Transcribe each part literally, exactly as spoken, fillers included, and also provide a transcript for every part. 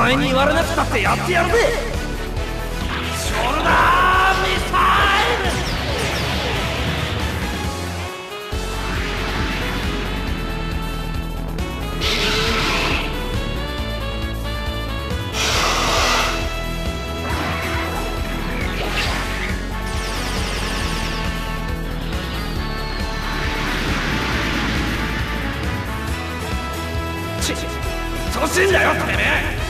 前に言われなくたってやってやるぜ。ショルダーミサイル。ち、調子いいんだよてめえ。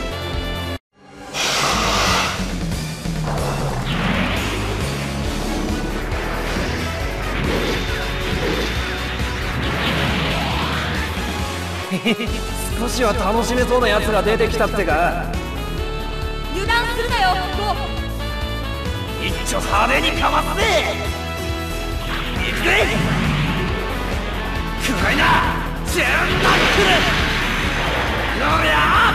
少しは楽しめそうなやつが出てきたってか。 油断するなよゴー。 一丁派手にかますぜ。行くぜ。暗いなジェンナックル。どりゃ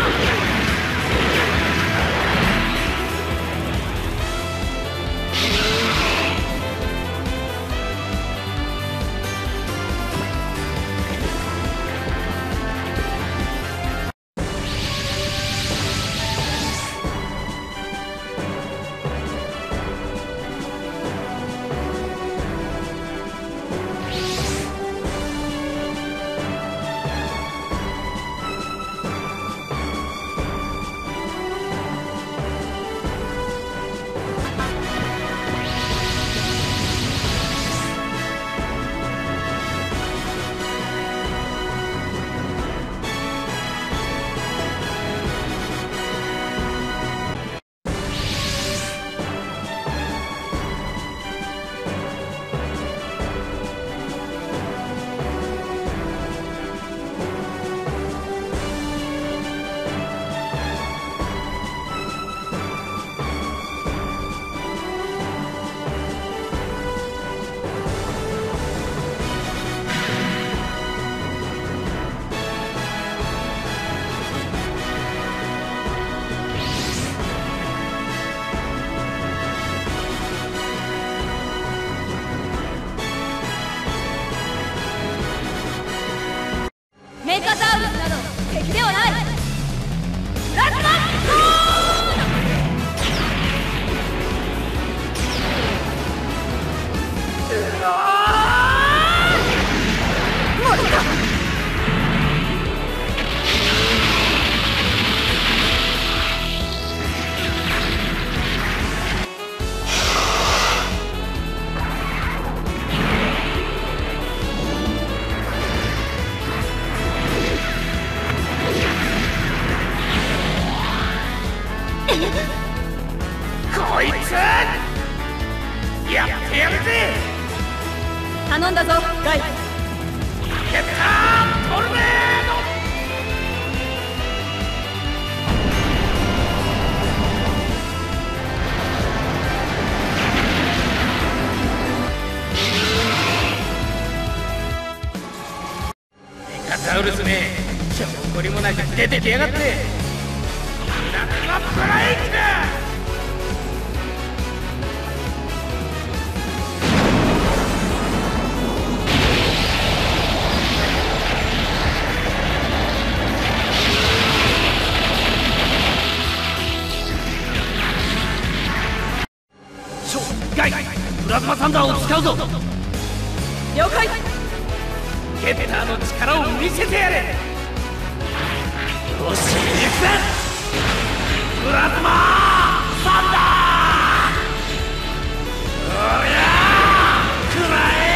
メカサウルスなど敵ではない。プラズマゴーン。無理だ。 こいつやってやるぜ。 頼んだぞガイ。 ゲッタートルネード。メカサウルスめ、しょこりもなく出てきやがって。ラクマブレイクだ。ガイ、プラズマサンダーを使うぞ。 了解。 ゲッターの力を見せてやれ。よし、行くぜ。プラズマサンダー。おりゃー、くら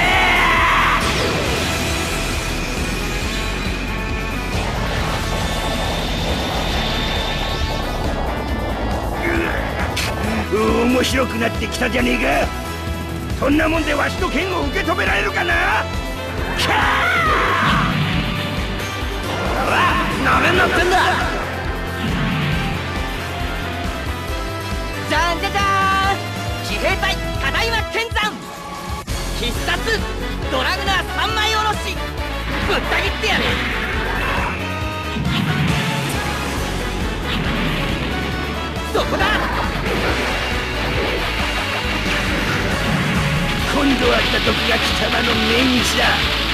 え。面白くなってきたじゃねえか。そんなもんでわしの剣を受け止められるかな。キャー。ほら、なめんなってんだ。 じゃんじゃじゃーん。騎兵隊ただいま剣山。必殺ドラグナー三枚おろし。ぶった切ってやる。そこだ。 今度は来た時が貴様の命日だ。